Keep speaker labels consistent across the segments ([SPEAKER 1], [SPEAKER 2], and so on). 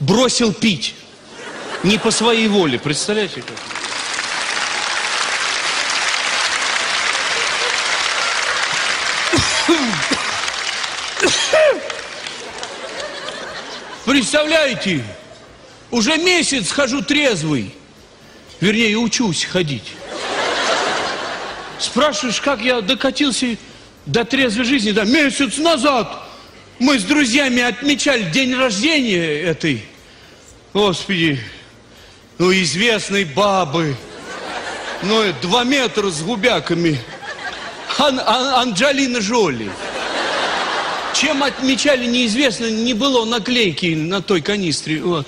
[SPEAKER 1] бросил пить. Не по своей воле, представляете как? Представляете, уже месяц хожу трезвый. Вернее, учусь ходить. Спрашиваешь, как я докатился до трезвой жизни? Да, месяц назад мы с друзьями отмечали день рождения этой, господи, ну, известной бабы. Ну, 2 метра с губяками. Анджелина Джоли. Чем отмечали, неизвестно, не было наклейки на той канистре. Вот.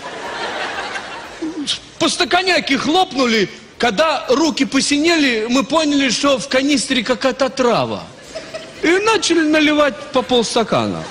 [SPEAKER 1] По стаканяке хлопнули, когда руки посинели, мы поняли, что в канистре какая-то трава. И начали наливать по полстакана.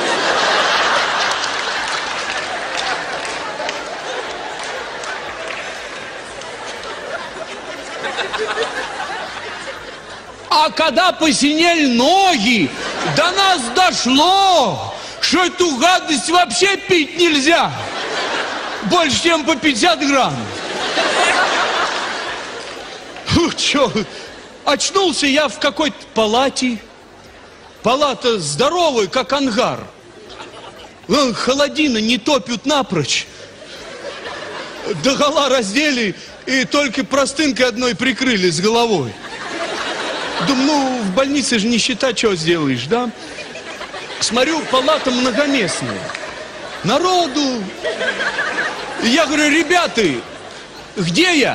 [SPEAKER 1] А когда посинели ноги, до нас дошло, что эту гадость вообще пить нельзя. Больше, чем по 50 грамм. Чё, очнулся я в какой-то палате. Палата здоровая, как ангар. Холодина не топят напрочь. Догола раздели и только простынкой одной прикрыли с головой. Думаю, ну, в больнице же нищета, что сделаешь, да? Смотрю, палата многоместная. Народу. Я говорю, ребята, где я?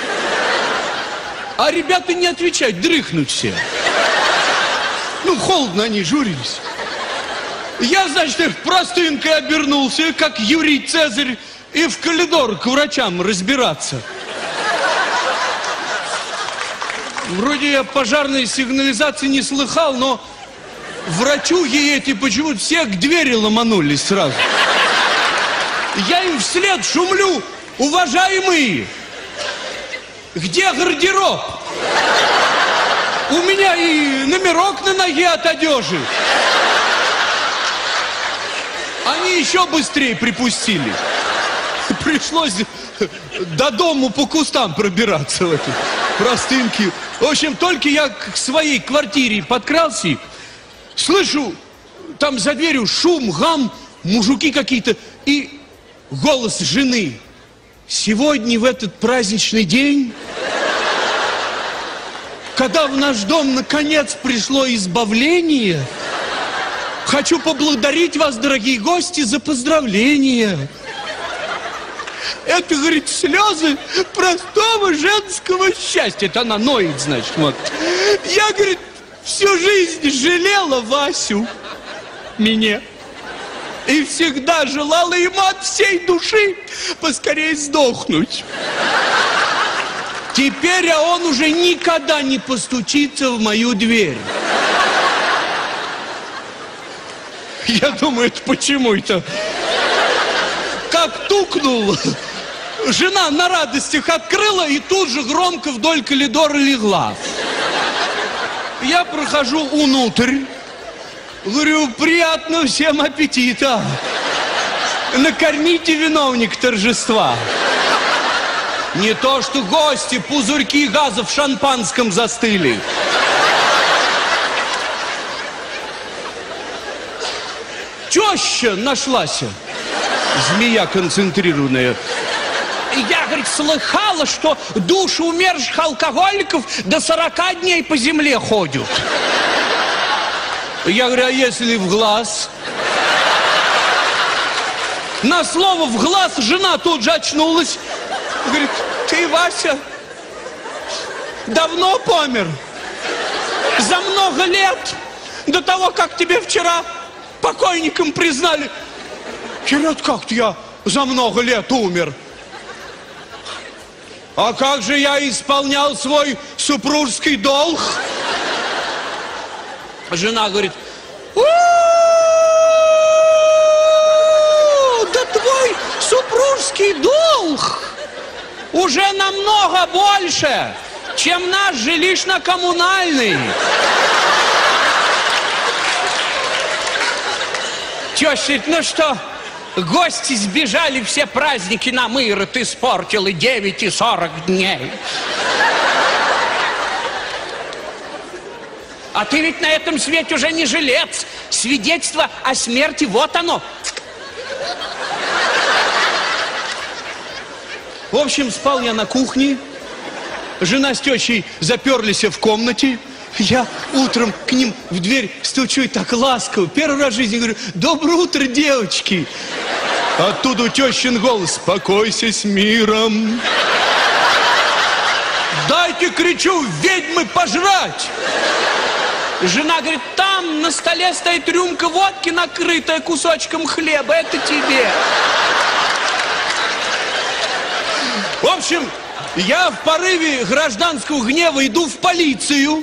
[SPEAKER 1] А ребята не отвечают, дрыхнут все. Ну, холодно они журились. Я, значит, простынкой обернулся, как Юрий Цезарь, и в коридор к врачам разбираться. Вроде я пожарной сигнализации не слыхал, но врачуги эти почему-то все к двери ломанулись сразу. Я им вслед шумлю, уважаемые, где гардероб? У меня и номерок на ноге от одежи. Они еще быстрее припустили. Пришлось до дому по кустам пробираться в этой простынке. В общем, только я к своей квартире подкрался, слышу, там за дверью шум, гам, мужики какие-то и голос жены. Сегодня, в этот праздничный день, когда в наш дом наконец пришло избавление, хочу поблагодарить вас, дорогие гости, за поздравления. Это, говорит, слезы простого женского счастья. Это она ноет, значит, вот. Я, говорит, всю жизнь жалела Васю, меня. И всегда желала ему от всей души поскорее сдохнуть. Теперь он уже никогда не постучится в мою дверь. Я думаю, это почему это? Как тукнул, жена на радостях открыла и тут же громко вдоль коридора легла. Я прохожу внутрь, говорю, приятного всем аппетита. Накормите виновник торжества. Не то что гости, пузырьки газа в шампанском застыли. Теща нашлась. Змея концентрированная. Я, говорит, слыхала, что души умерших алкоголиков до 40 дней по земле ходят. Я говорю, а если в глаз? На слово «в глаз» жена тут же очнулась. Говорит, ты, Вася, давно помер? За много лет до того, как тебе вчера покойником признали. Говорят, как-то я за много лет умер. А как же я исполнял свой супружеский долг? Жена говорит, да твой супружеский долг уже намного больше, чем наш жилищно-коммунальный. Теща говорит, ну что,
[SPEAKER 2] Гости сбежали, все праздники нам, Ира, ты испортил и 9, и 40 дней. А ты ведь на этом свете уже не жилец. Свидетельство о смерти, вот оно.
[SPEAKER 1] В общем, спал я на кухне. Жена с тещей заперлись в комнате. Я утром к ним в дверь стучу и так ласково. Первый раз в жизни говорю: доброе утро, девочки. Оттуда у тещин голос: спокойся с миром. Дайте, кричу, ведьмы пожрать.
[SPEAKER 2] Жена говорит: там на столе стоит рюмка водки, накрытая кусочком хлеба, это тебе.
[SPEAKER 1] В общем, я в порыве гражданского гнева иду в полицию.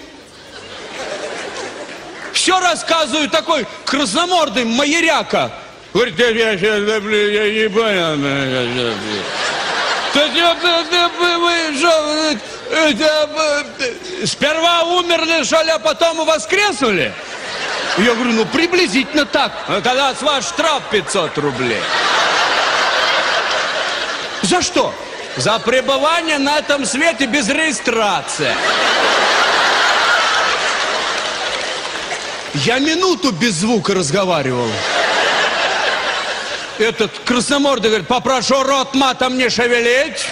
[SPEAKER 1] Все рассказываю, такой красномордый маяряка. Говорит: я не понял. Сперва умерли, что ли, а потом и воскреснули? Я говорю: ну, приблизительно так. А тогда с вас штраф 500 рублей. За что?
[SPEAKER 2] За пребывание на этом свете без регистрации.
[SPEAKER 1] Я минуту без звука разговаривал. Этот красномордый говорит: попрошу рот матом не шевелить.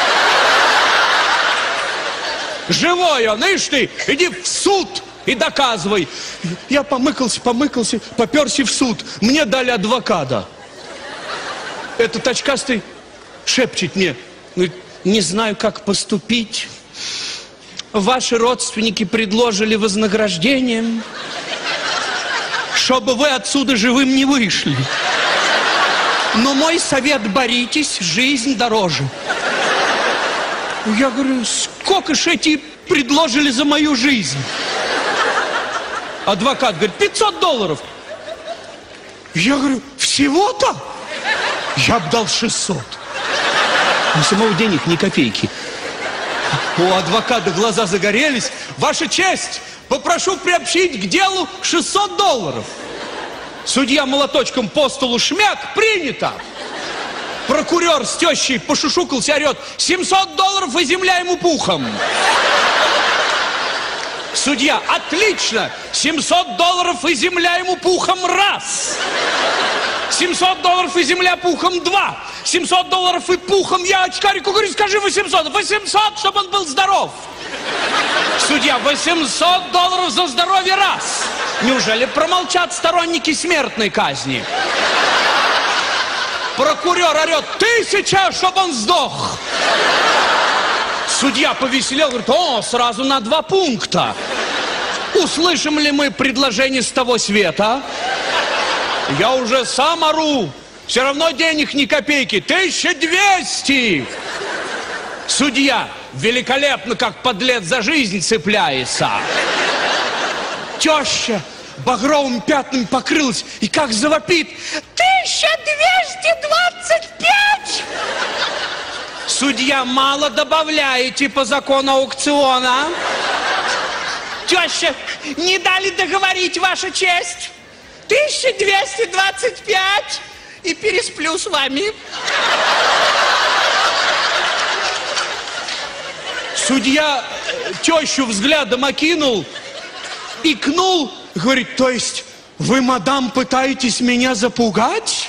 [SPEAKER 1] Живой он, ишь ты, иди в суд и доказывай. Я помыкался, поперся в суд. Мне дали адвоката. Этот очкастый шепчет мне: не знаю, как поступить. Ваши родственники предложили вознаграждение, чтобы вы отсюда живым не вышли. Но мой совет: боритесь, жизнь дороже. Я говорю: сколько ж эти предложили за мою жизнь? Адвокат говорит: $500. Я говорю: всего-то? Я бы дал 600. У самого денег ни копейки. У адвоката глаза загорелись. Ваша честь, попрошу приобщить к делу $600. Судья молоточком по столу шмяк: принято. Прокурор с тещей пошушукался, орет: $700 и земля ему пухом. Судья: отлично, $700 и земля ему пухом раз. $700 и земля пухом два. $700 и пухом я очкарику говорю: скажи 800. 800, чтобы он был здоров. Судья: $800 за здоровье раз. Неужели промолчат сторонники смертной казни? Прокурор орет: 1000, чтобы он сдох. Судья повеселел, говорит: о, сразу на 2 пункта. Услышим ли мы предложение с того света? Я уже сам ору. Все равно денег ни копейки. 1200. Судья: великолепно, как подлец за жизнь цепляется. Теща багровыми пятнами покрылась и как завопит: 1225! Судья: мало добавляете по закону аукциона. Теща: не дали договорить, ваша честь. 1225 и пересплю с вами. Судья тещу взглядом окинул, икнул, говорит: то есть вы, мадам, пытаетесь меня запугать?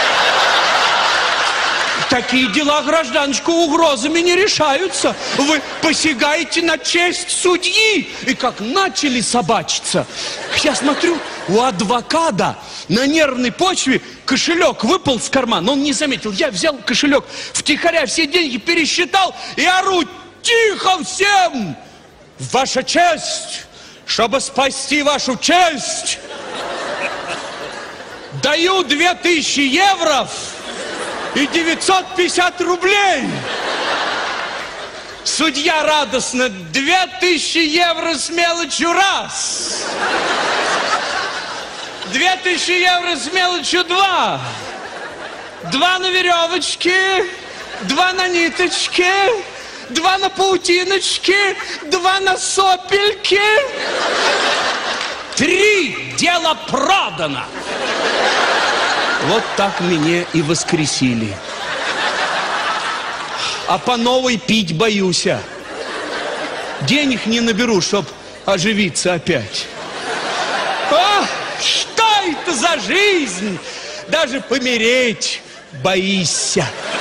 [SPEAKER 1] Такие дела, гражданочка, угрозами не решаются. Вы посягаете на честь судьи. И как начали собачиться. Я смотрю, у адвоката на нервной почве кошелек выпал с кармана. Он не заметил. Я взял кошелек, втихаря все деньги пересчитал и ору: тихо всем! Ваша честь, чтобы спасти вашу честь, даю 2000 евро и 950 рублей. Судья радостно: 2000 евро с мелочью раз. 2000 евро с мелочью два. 2 на веревочке, 2 на ниточке, 2 на паутиночке, 2 на сопельке. 3. Дело продано. Вот так меня и воскресили. А по новой пить боюсь. Денег не наберу, чтоб оживиться опять. А, что это за жизнь? Даже помереть боишься.